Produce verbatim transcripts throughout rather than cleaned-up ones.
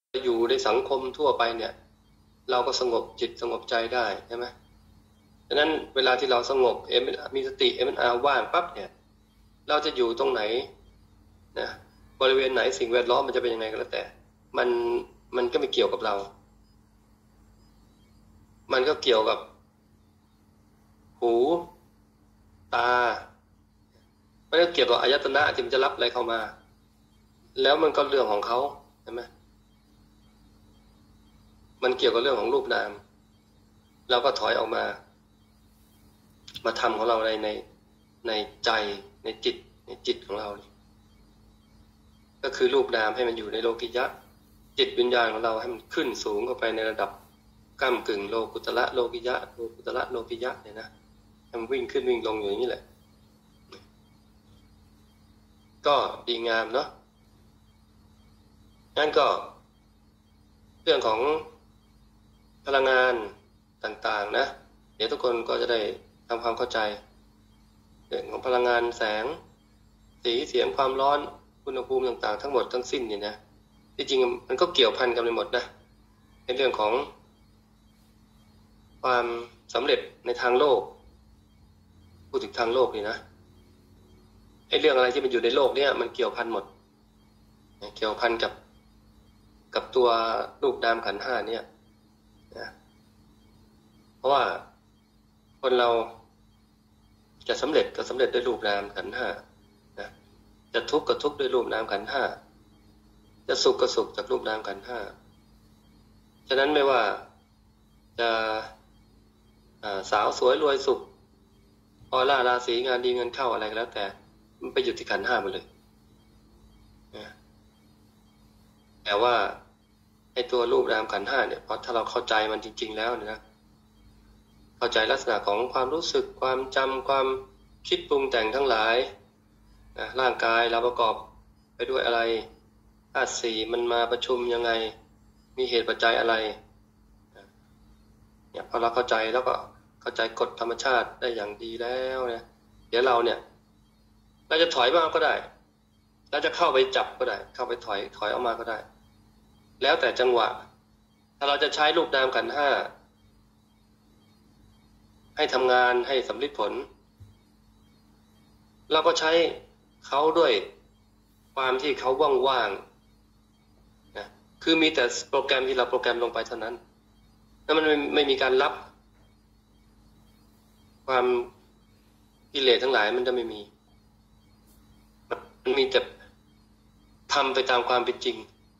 อยู่ในสังคมทั่วไปเนี่ยเราก็สงบจิตสงบใจได้ใช่ไหมดังนั้นเวลาที่เราสงบเอ็มมีสติเอ็มอาร์ว่างปั๊บเนี่ยเราจะอยู่ตรงไหนนะบริเวณไหนสิ่งแวดล้อมมันจะเป็นยังไงก็แล้วแต่มันมันก็ไม่เกี่ยวกับเรามันก็เกี่ยวกับหูตามันก็เกี่ยวกับอายตนะที่มันจะรับอะไรเข้ามาแล้วมันก็เรื่องของเขาใช่ไหมมันเกี่ยวกับเรื่องของรูปนามเราก็ถอยออกมามาทำของเราในในในใจในจิตในจิตของเราก็คือรูปนามให้มันอยู่ในโลกิยะจิตวิญญาณของเราให้มันขึ้นสูงเข้าไปในระดับก้ำกึ่งโลกุตระโลกิยะโลกุตระโลกิยะเนี่ยนะให้มันวิ่งขึ้นวิ่งลงอยู่อย่างนี้แหละก็ดีงามเนาะงั้นก็เรื่องของพลังงานต่างๆนะเดี๋ยวทุกคนก็จะได้ทำความเข้าใจเรื่องของพลังงานแสงสีเสียงความร้อนอุณหภูมิต่างๆทั้งหมดทั้งสิ้นเนี่ยนะที่จริงมันก็เกี่ยวพันกันไปหมดนะในเรื่องของความสำเร็จในทางโลกพูดถึงทางโลกนี่นะไอ้เรื่องอะไรที่มันอยู่ในโลกเนี่ยมันเกี่ยวพันหมดเกี่ยวพันกับกับตัวรูปนามขันธ์ห้าเนี่ยนะเพราะว่าคนเราจะสำเร็จก็สำเร็จด้วยรูปนามขันธ์ห้านะจะทุกข์ก็ทุกข์ด้วยรูปนามขันธ์ห้าจะสุขก็สุขจากรูปนามขันธ์ห้าฉะนั้นไม่ว่าจะสาวสวยรวยสุขออร่าราศีงานดีเงินเข้าอะไรก็แล้วแต่มันไปอยู่ที่ขันธ์ห้าหมดเลยแต่ว่าไอ้ตัวรูปนามขันธ์ห้าเนี่ยพอถ้าเราเข้าใจมันจริงๆแล้วนะเข้าใจลักษณะของความรู้สึกความจำความคิดปรุงแต่งทั้งหลายนะร่างกายเราประกอบไปด้วยอะไรธาตุสี่มันมาประชุมยังไงมีเหตุปัจจัยอะไรเนี่ยพอเราเข้าใจแล้วก็เข้าใจกฎธรรมชาติได้อย่างดีแล้วเนี่ยเดี๋ยวเราเนี่ยเราจะถอยมาก็ได้เราจะเข้าไปจับก็ได้เข้าไปถอยถอยออกมาก็ได้แล้วแต่จังหวะถ้าเราจะใช้รูปนามขันธ์ห้าให้ทำงานให้สำลิดผลเราก็ใช้เขาด้วยความที่เขาว่างๆนะคือมีแต่โปรแกรมที่เราโปรแกรมลงไปเท่านั้นแล้วมันไม่ไม่มีการรับความกิเลสทั้งหลายมันจะไม่มีมันมีแต่ทำไปตามความเป็นจริง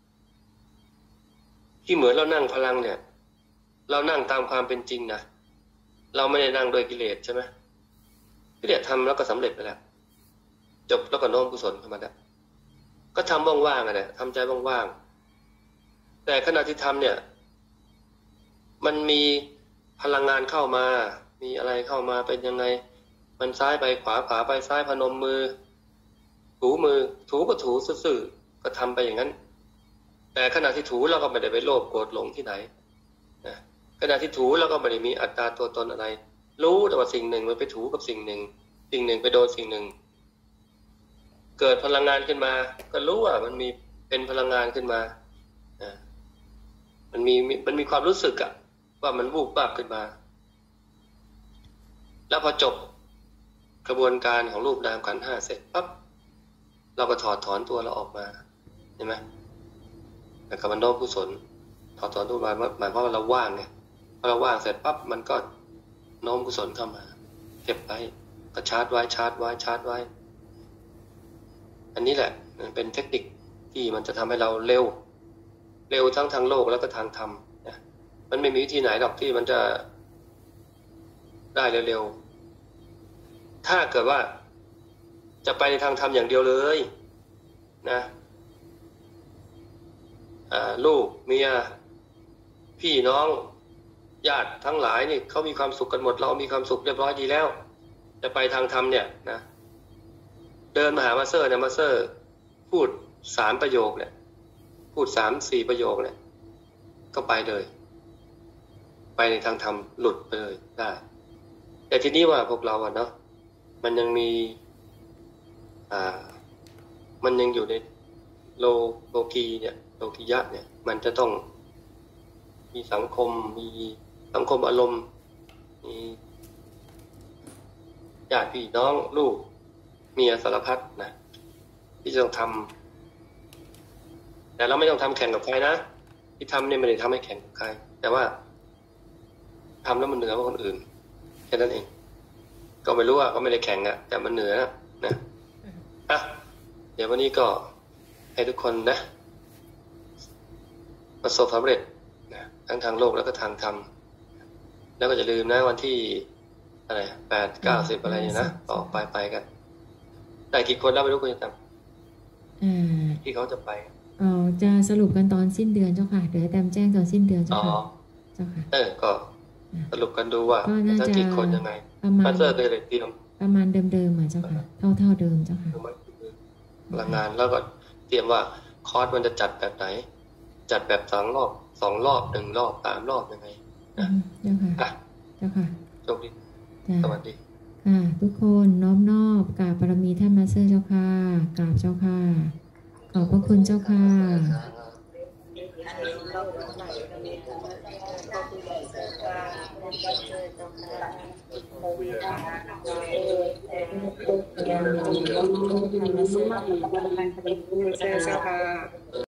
ที่เหมือนเรานั่งพลังเนี่ยเรานั่งตามความเป็นจริงนะเราไม่ได้นั่งโดยกิเลสใช่ไหมกิเลสทำแล้วก็สำเร็จไปแล้วจบแล้วก็โน้มกุศลธรรมดาก็ทำว่างๆอ่ะนะทำใจว่างๆแต่ขณะที่ทำเนี่ยมันมีพลังงานเข้ามามีอะไรเข้ามาเป็นยังไงมันซ้ายไปขวาขวาไปซ้ายพนมมือถูมือถูก็ถูซื่อๆก็ทำไปอย่างนั้นแต่ขณะที่ถูเราก็ไม่ได้ไปโลภโกรธหลงที่ไหนนะขณะที่ถูเราก็ไม่ได้มีอัตตาตัวตนอะไรรู้แต่ว่าสิ่งหนึ่งมันไปถูกับสิ่งหนึ่งสิ่งหนึ่งไปโดนสิ่งหนึ่งเกิดพลังงานขึ้นมาก็รู้ว่ามันมีเป็นพลังงานขึ้นมานะมันมีมันมีความรู้สึกอะว่ามันวูบวาบขึ้นมาแล้วพอจบกระบวนการของรูปนามขันธ์ห้าเสร็จปั๊บเราก็ถอดถอนตัวเราออกมาเห็นไหมแล้วก็มันโน้มกุศลถอดถอนตัวมาหมายความว่าเราว่างไงพอเราว่างเสร็จปั๊บมันก็โน้มกุศลเข้ามาเก็บไว้ก็ชาร์จไว้ชาร์จไว้ชาร์จไว้อันนี้แหละเป็นเทคนิคที่มันจะทำให้เราเร็วเร็วทั้งทางโลกแล้วก็ทางธรรมนะมันไม่มีวิธีไหนหรอกที่มันจะได้เร็วๆถ้าเกิดว่าจะไปในทางธรรมอย่างเดียวเลยนะลูกเมียพี่น้องญาติทั้งหลายนี่เขามีความสุขกันหมดเรามีความสุขเรียบร้อยดีแล้วจะไปทางธรรมเนี่ยนะเดินมาหามาสเตอร์เนี่ยมาสเตอร์พูดสามประโยคเนี่ยพูดสามสี่ประโยคเนี่ยก็ไปเลยไปในทางธรรมหลุดไปเลยได้แต่ทีนี้ว่าพวกเราอะเนาะมันยังมีอ่ามันยังอยู่ในโลโลกีเนี่ยโลกิยะเนี่ยมันจะต้องมีสังคมมีสังคมอารมณ์มีญาติพี่น้องลูกเมียสารพัดนะที่จะต้องทำแต่เราไม่ต้องทำแข่งกับใครนะที่ทำเนี่ยไม่ได้ทำให้แข่งกับใครแต่ว่าทำแล้วมันเหนือกว่าคนอื่นแค่นั้นเองก็ไม่รู้ว่าก็ไม่ได้แข่งอะแต่มันเหนือนะอ่ะเดี๋ยววันนี้ก็ให้ทุกคนนะประสบความสำเร็จนะทั้งทางโลกแล้วก็ทางธรรมแล้วก็อย่าลืมนะวันที่อะไรแปดเก้าสิบอะไรเนี่ยนะต่อไปไปกันได้กี่คนแล้วไม่รู้คุณจะจำที่เขาจะไปอ๋อจะสรุปกันตอนสิ้นเดือนเจ้าค่ะเดี๋ยวแต้มแจ้งตอนสิ้นเดือนเจ้าค่ะเจ้าค่ะเออก็สรุปกันดูว่าจะกี่คนยังไงมาสเตอร์ก็เลยเตรียมประมาณเดิมๆเหมือนเจ้าค่ะเท่าเท่าเดิมเจ้าค่ะพลังงานแล้วก็เตรียมว่าคอร์สมันจะจัดแบบไหนจัดแบบสองรอบสองรอบหนึ่งรอบสามรอบยังไงนะเจ้าค่ะเจ้าค่ะโชคดีสวัสดีค่ะทุกคนน้อมนอบกราบบารมีท่านมาสเตอร์เจ้าค่ะกราบเจ้าค่ะขอบพระคุณเจ้าค่ะเจ้าค่ะ